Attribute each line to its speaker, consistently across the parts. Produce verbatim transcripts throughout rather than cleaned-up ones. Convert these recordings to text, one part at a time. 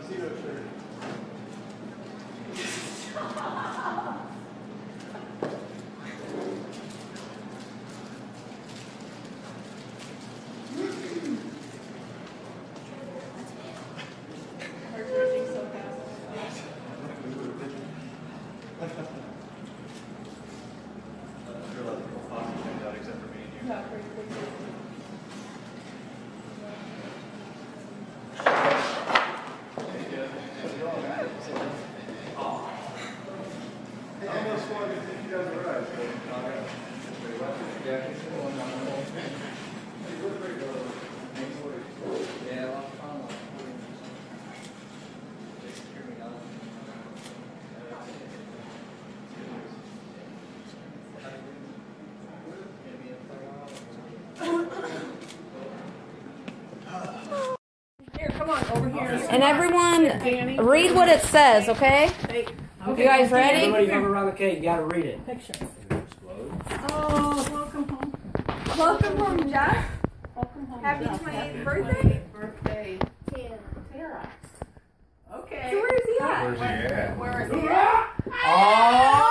Speaker 1: And everyone, read what it says, okay?
Speaker 2: Hey,
Speaker 1: okay. You guys ready?
Speaker 2: Everybody come around the cake. You gotta read it.
Speaker 3: Picture. Oh, welcome home. Welcome home, Jeff. Welcome home. Happy twentieth birthday.
Speaker 4: Birthday.
Speaker 3: Tara.
Speaker 4: Okay.
Speaker 3: So where is he at?
Speaker 5: Where's he at?
Speaker 4: Where is he at?
Speaker 2: Oh!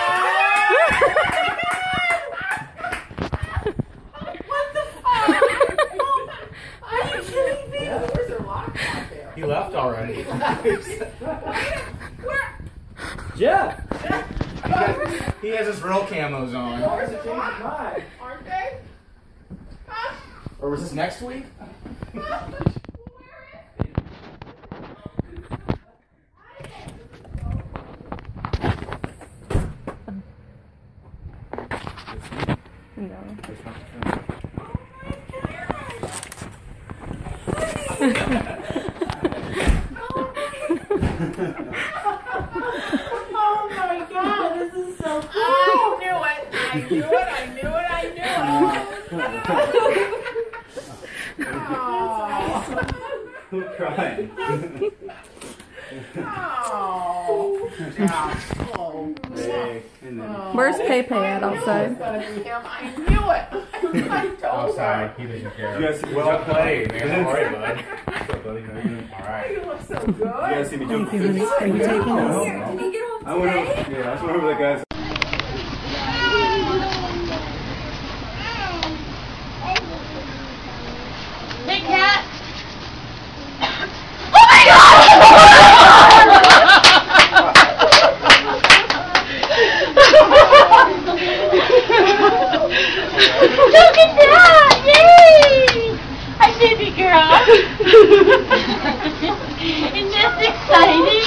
Speaker 4: What the fuck? Are you kidding me?
Speaker 2: Yeah.
Speaker 4: Where's their lock out there?
Speaker 5: He left already.
Speaker 4: Where?
Speaker 2: Jeff!
Speaker 5: He has, he has his real camos on.
Speaker 4: Where's the lock? Aren't they? Huh?
Speaker 5: Or was this next week?
Speaker 4: Oh my god, this is so cool. I knew it. I knew it. I knew it. I knew it. Oh.
Speaker 5: Who cried?
Speaker 4: Oh. Yeah. Oh.
Speaker 5: Hey, and then
Speaker 1: Where's Pepe at outside?
Speaker 4: I knew it. I told
Speaker 5: oh, sorry,
Speaker 4: her.
Speaker 5: he doesn't care.
Speaker 6: You guys see
Speaker 5: Well played, man. All right, bud. What's up, buddy? How you doing? All right.
Speaker 4: You look so good.
Speaker 6: you guys see me jump.
Speaker 1: Are you taking this?
Speaker 3: Did he get home
Speaker 6: I went over,
Speaker 3: today?
Speaker 6: yeah, I just went over that guy's.
Speaker 4: Hey, cat. Oh my god! Look at that! Yay! Hi, baby girl. Isn't this exciting?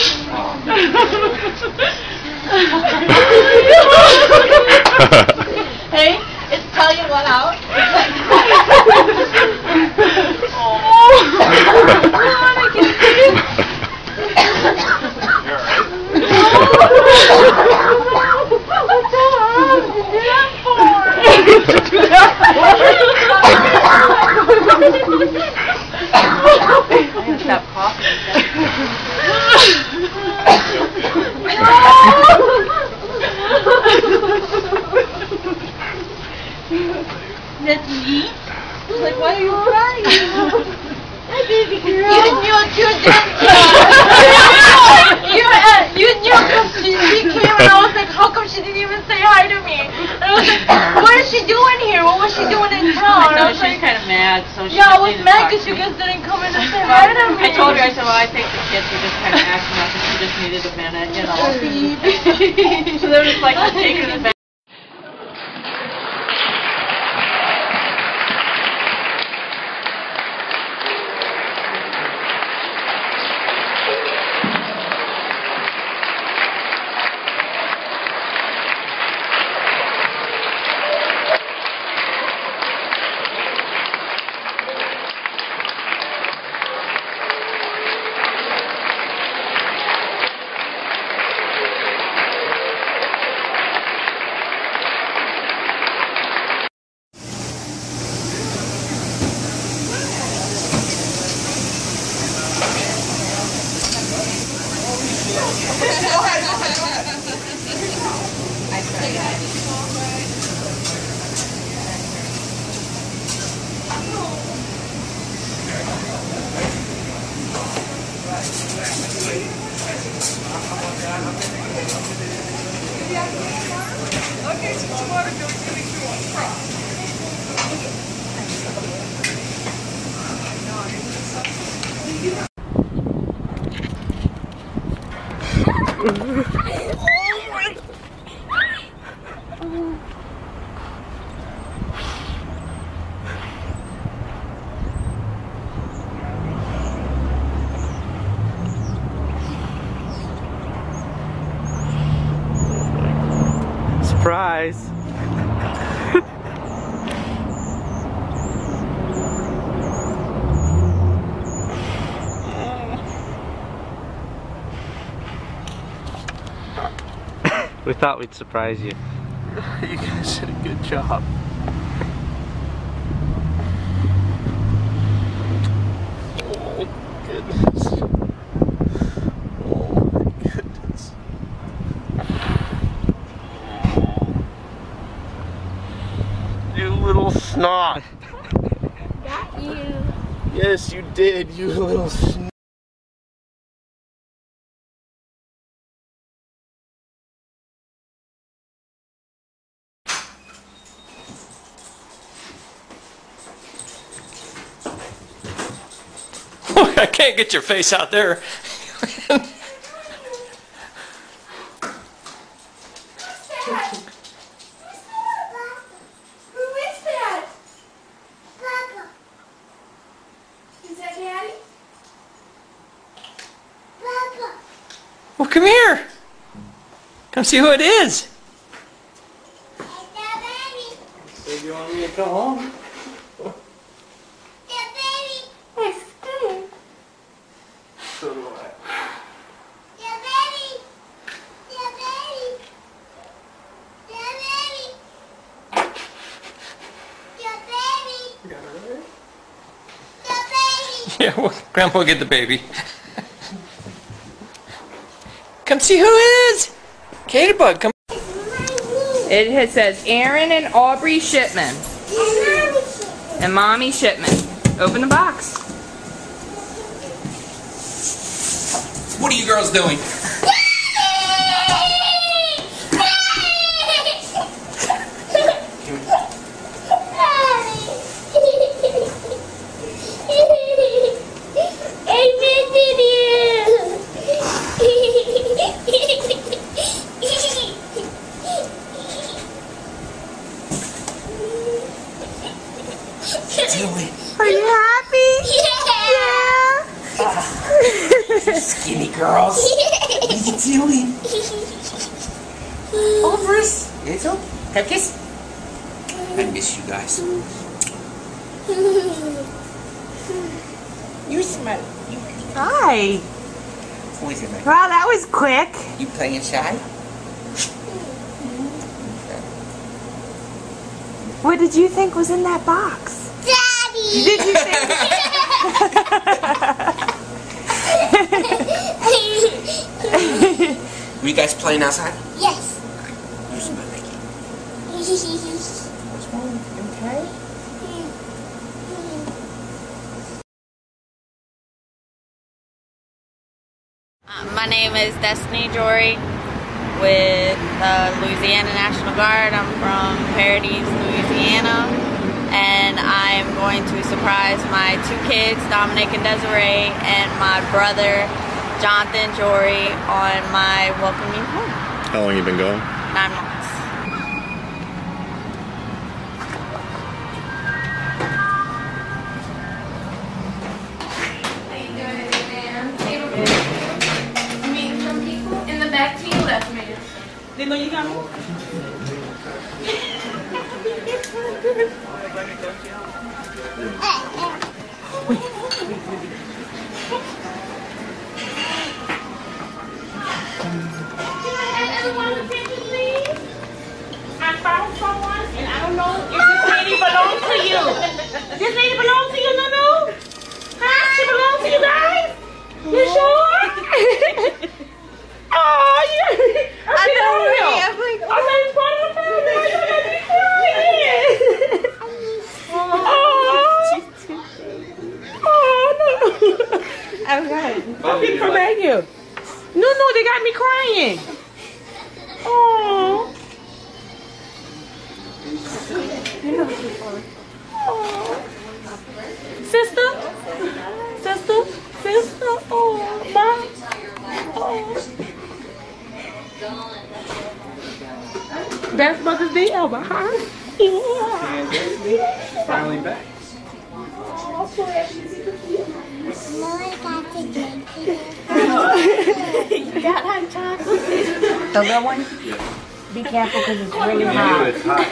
Speaker 4: Hey, it's tell you what out. Oh, I can see it. What the hell did you do that for? I gotta stop coughing. That's me? Like, why are you crying? Hi, baby girl. You knew what you did. you, uh, you knew because she, she came and I was like, how come she didn't even say hi to me? And I was like, what is she doing here? What was she doing in town?
Speaker 7: I know,
Speaker 4: I was
Speaker 7: she's
Speaker 4: like,
Speaker 7: kind of mad, so she
Speaker 4: yeah, I
Speaker 7: just
Speaker 4: was
Speaker 7: needed to
Speaker 4: mad
Speaker 7: talk
Speaker 4: because
Speaker 7: to
Speaker 4: you
Speaker 7: me.
Speaker 4: guys didn't come in and say hi to me.
Speaker 7: I told her, I said, well, I think the kids were just kind of acting up and she just needed a minute, you know. So they were just like, let's take her to bed.
Speaker 3: Okay, so you want to go to the
Speaker 6: Surprise! We thought we'd surprise you. You guys did a good job. Oh goodness. Oh my goodness. You little snot.
Speaker 3: Got you.
Speaker 6: Yes, you did, you little snot.
Speaker 8: I can't get your face out there. Well, come here. Come see who it is.
Speaker 2: So you want me to come home? So do I.
Speaker 8: Yeah, well, Grandpa will get the baby. Come see who it is. Caterbug, come.
Speaker 1: It says Aaron and Aubrey Shipman. And Mommy Shipman. Open the box.
Speaker 8: What are you girls doing?
Speaker 1: Are you happy?
Speaker 8: Yeah. Skinny girls. What are you doing? Over us. Little? Have a kiss? I miss you guys. You smell.
Speaker 1: Hi.
Speaker 8: Who's in there?
Speaker 1: Wow, that was quick.
Speaker 8: You playing shy?
Speaker 1: What did you think was in that box?
Speaker 3: Daddy!
Speaker 1: Did you think?
Speaker 8: Were you guys playing outside?
Speaker 3: Yes.
Speaker 8: You smell like it. What's wrong? You okay?
Speaker 9: My name is Destiny Jory with the Louisiana National Guard. I'm from Paradise, Louisiana, and I am going to surprise my two kids, Dominic and Desiree, and my brother, Jonathan Jory, on my welcoming home.
Speaker 5: How long you been going?
Speaker 9: Nine months.
Speaker 4: Dino, you got me? I found someone and I don't know if this lady belongs to you. This lady belongs to you, Nunu? Huh? She belongs to you guys? You sure? Oh, yeah. I know. I'm like, I'm like,
Speaker 10: waiting for Megan. No, no, they got me crying. Oh. Sister? Sister? Sister? Oh, Mom? Oh. Best Mother's Day ever, huh? Yeah.
Speaker 2: Finally back.
Speaker 8: You got hot chocolate? The little one? Be careful because it's really hot.
Speaker 2: It's hot.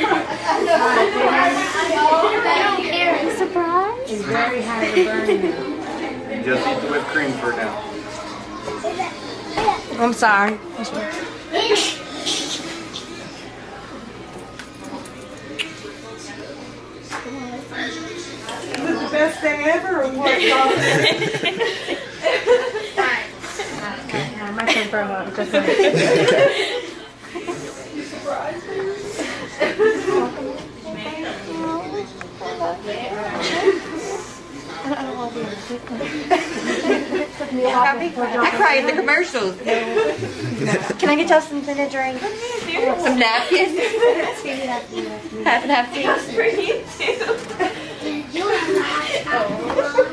Speaker 8: I don't care. It's a surprise. It's very hard to burn now.
Speaker 2: You just eat the whipped cream for now.
Speaker 10: I'm sorry.
Speaker 3: This is the best day ever or what?
Speaker 8: My turn for a moment. Just a
Speaker 3: I cry in the commercials.
Speaker 8: Can I get y'all something to drink?
Speaker 3: Some napkins. Half and half tea.
Speaker 8: You have